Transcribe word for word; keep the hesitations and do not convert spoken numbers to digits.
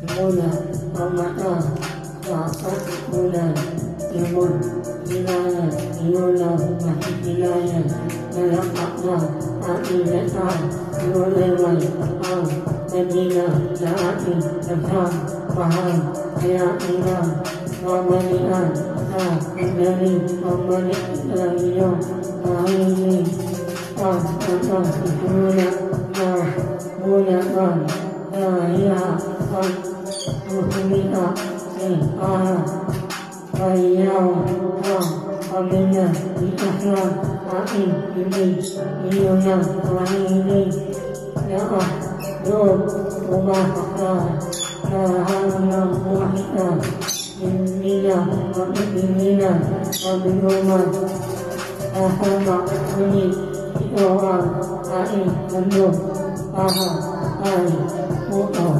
Mula pemata dapat bulan timur wilayah wilayah masih wilayah dalam makna akhirat wilayah al Medina Naati Nasam Faham Ayat Iman Pemanian Tak Menjadi Pemanian Yang Mahini Tak Tentang Semuanya Nah Mulakan Raya Kan Muhmina Eh Ah Ayau Ah Aminya Ikhlas Ain Ini Iyona Mahini Ya Allah Doa rumah Allah Rahman Rahim Inna wa inna wa binumah Ahmad ini orang Ain Bandung Aha Ai Mu'ah